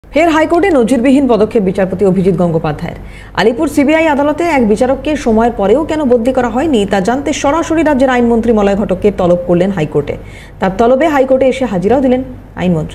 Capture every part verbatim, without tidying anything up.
ফের হাইকোর্টে নজিরবিহীন পদক্ষেপ বিচারপতি অভিজিৎ গঙ্গোপাধ্যায়ের। আলিপুর সিবিআই আদালতে এক বিচারককে সময়ের পরেও কেন বদলি করা হয়নি তা জানতে সরাসরি রাজ্যের আইনমন্ত্রী মলয় ঘটককে তলব করলেন হাইকোর্টে। তার তলবে হাইকোর্টে এসে হাজিরাও দিলেন আইনমন্ত্রী।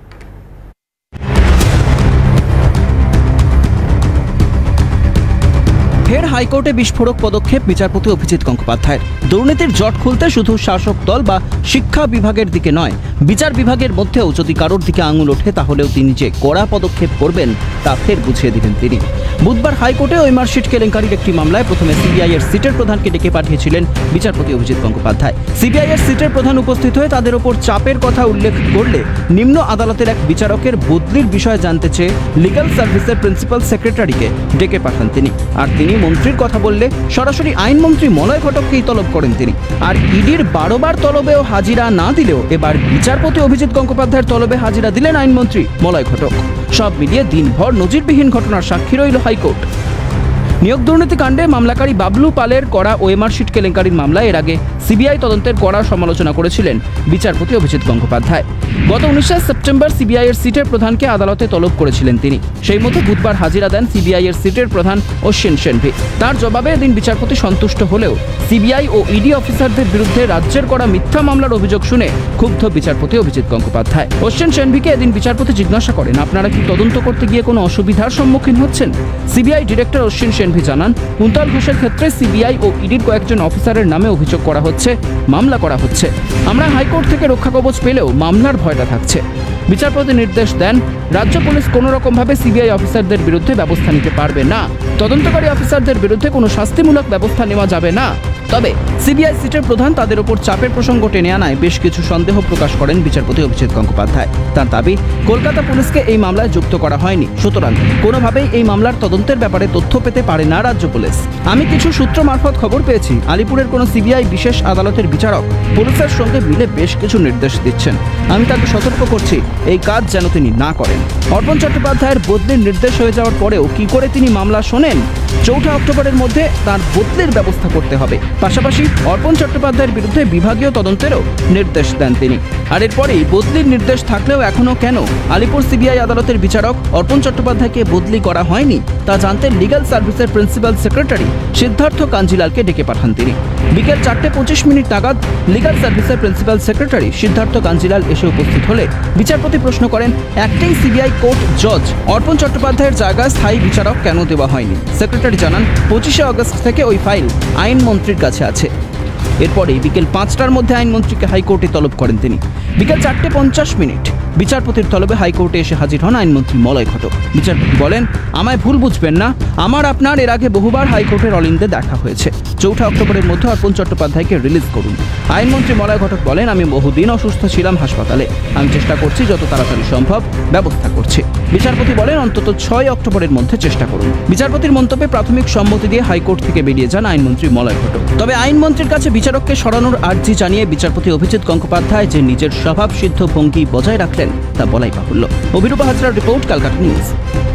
ফের হাইকোর্টে বিস্ফোরক পদক্ষেপ বিচারপতি অভিজিৎ গঙ্গোপাধ্যায়ের। দুর্নীতির জট খুলতে শুধু শাসক দল বা শিক্ষা বিভাগের দিকে নয়, বিচার বিভাগের মধ্যেও যদি কারোর দিকে আঙুল ওঠে তাহলেও তিনি যে কড়া পদক্ষেপ করবেন তা ফের বুঝিয়ে দিলেন তিনি। বুধবার হাইকোর্টে ওই মার্কশিট কেলেঙ্কারির একটি মামলায় প্রথমে সিবিআই এর সিটের প্রধানকে ডেকে পাঠিয়েছিলেন বিচারপতি অভিজিৎ গঙ্গোপাধ্যায়। সিবিআই এর সিটের প্রধান উপস্থিত হয়ে তাদের ওপর চাপের কথা উল্লেখ করলে নিম্ন আদালতের এক বিচারকের বদলির বিষয়ে জানতে চেয়ে লিগ্যাল সার্ভিসের প্রিন্সিপাল সেক্রেটারিকে ডেকে পাঠান তিনি। আর তিনি মন্ত্রীর কথা বললে সরাসরি আইনমন্ত্রী মলয় ঘটককেই তলব করেন তিনি। আর ইডির বারো বার তলবেও হাজিরা না দিলেও এবার বিচারপতি অভিজিৎ গঙ্গোপাধ্যায়ের তলবে হাজিরা দিলেন আইনমন্ত্রী মলয় ঘটক। সব মিলিয়ে দিনভর নজিরবিহীন ঘটনার সাক্ষী রইল হাইকোর্ট। নিয়োগ দুর্নীতি কাণ্ডে মামলাকারী বাবলু পালের করা ওয়েমার্কশিট কেলেঙ্কারির মামলায় এর আগে সিবিআই তদন্তের কড়া সমালোচনা করেছিলেন বিচারপতি অভিজিৎ গঙ্গোপাধ্যায়। গত উনিশে সেপ্টেম্বর সিবিআই এর সিটের প্রধানকে আদালতে তলব করেছিলেন তিনি। সেই মতো বুধবার হাজিরা দেন সিবিআই এর সিটের প্রধান অশ্বিন সেনভি। তার জবাবে এদিন বিচারপতি সন্তুষ্ট হলেও সিবিআই ও ইডি অফিসারদের বিরুদ্ধে রাজ্যের করা মিথ্যা মামলার অভিযোগ শুনে ক্ষুব্ধ বিচারপতি অভিজিৎ গঙ্গোপাধ্যায়। অশ্বিন সেনভিকে এদিন বিচারপতি জিজ্ঞাসা করেন, আপনারা কি তদন্ত করতে গিয়ে কোনো অসুবিধার সম্মুখীন হচ্ছেন? সিবিআই ডিরেক্টর অশ্বিন সেনভি জানান, কুন্তল ঘোষের ক্ষেত্রে সিবিআই ও ইডির কয়েকজন অফিসারের নামে অভিযোগ করা হচ্ছে, মামলা করা হচ্ছে। আমরা হাইকোর্ট থেকে রক্ষা কবচ পেলেও মামলার ভয়টা থাকছে। বিচারপতি নির্দেশ দেন, রাজ্য পুলিশ কোনো রকমভাবে সিবিআই অফিসারদের বিরুদ্ধে ব্যবস্থা নিতে পারবে না। তদন্তকারী অফিসারদের বিরুদ্ধে কোনো শাস্তিমূলক ব্যবস্থা নেওয়া যাবে না। তবে সিবিআই সিটের প্রধান তাদের ওপর চাপের প্রসঙ্গ টেনে আনায় বেশ কিছু সন্দেহ প্রকাশ করেন বিচারপতি অভিজিৎ গঙ্গোপাধ্যায়। তার দাবি, কলকাতা পুলিশকে এই মামলায় যুক্ত করা হয়নি, সুতরাং কোনোভাবেই এই মামলার তদন্তের ব্যাপারে তথ্য পেতে পারে না রাজ্য পুলিশ। আমি কিছু সূত্র মারফত খবর পেয়েছি, আলিপুরের কোনো সিবিআই বিশেষ আদালতের বিচারক পুলিশের সঙ্গে মিলে বেশ কিছু নির্দেশ দিচ্ছেন। আমি তাকে সতর্ক করছি এই কাজ যেন তিনি না করেন। অর্পণ চট্টোপাধ্যায়ের বদলির নির্দেশ হয়ে যাওয়ার পরেও কি করে তিনি মামলা শোনেন? চৌঠা অক্টোবরের মধ্যে তার বদলির ব্যবস্থা করতে হবে। পাশাপাশি অর্পণ চট্টোপাধ্যায়ের বিরুদ্ধে বিভাগীয় তদন্তেরও নির্দেশ দেন তিনি। আর এরপরেই বদলির নির্দেশ থাকলেও এখনও কেন আলিপুর সিবিআই আদালতের বিচারক অর্পণ চট্টোপাধ্যায়কে বদলি করা হয়নি তা জানতে লিগ্যাল সার্ভিসের প্রিন্সিপাল সেক্রেটারি সিদ্ধার্থ কাঞ্জিলালকে ডেকে পাঠান তিনি। বিকেল চারটে পঁচিশ মিনিট নাগাদ লিগ্যাল সার্ভিসের প্রিন্সিপাল সেক্রেটারি সিদ্ধার্থ কাঞ্জিলাল এসে উপস্থিত হলে বিচারপতি প্রশ্ন করেন, অ্যাক্টিং সিবিআই কোর্ট জজ অর্পণ চট্টোপাধ্যায়ের জায়গায় স্থায়ী বিচারক কেন দেওয়া হয়নি? সেক্রেটারি জানান, পঁচিশে আগস্ট থেকে ওই ফাইল আইনমন্ত্রীর কাছে আছে। এরপরেই বিকেল পাঁচটার মধ্যে আইনমন্ত্রীকে হাইকোর্টে তলব করেন তিনি। বিকেল চারটে পঞ্চাশ মিনিট বিচারপতির তলবে হাইকোর্টে এসে হাজির হন আইনমন্ত্রী মলয় ঘটক। বিচারপতি বলেন, আমায় ভুল বুঝবেন না, আমার আপনার এর আগে বহুবার হাইকোর্টের অলিন্দে দেখা হয়েছে। চৌঠা অক্টোবরের মধ্যে অর্পণ চট্টোপাধ্যায়কে রিলিজ করুন। আইনমন্ত্রী মলয় ঘটক বলেন, আমি বহুদিন অসুস্থ ছিলাম হাসপাতালে, আমি চেষ্টা করছি যত তাড়াতাড়ি সম্ভব ব্যবস্থা করছি। বিচারপতি বলেন, অন্তত ছয় অক্টোবরের মধ্যে চেষ্টা করুন। বিচারপতির মন্তব্যে প্রাথমিক সম্মতি দিয়ে হাইকোর্ট থেকে বেরিয়ে যান আইনমন্ত্রী মলয় ঘটক। তবে আইনমন্ত্রীর কাছে বিচারককে সরানোর আর্জি জানিয়ে বিচারপতি অভিজিৎ গঙ্গোপাধ্যায় যে নিজের স্বভাবসিদ্ধ ভঙ্গি বজায় রাখলেন তা বলাই বাহুল্য। অভিরূপা হাজরার রিপোর্ট, ক্যালকাটা নিউজ।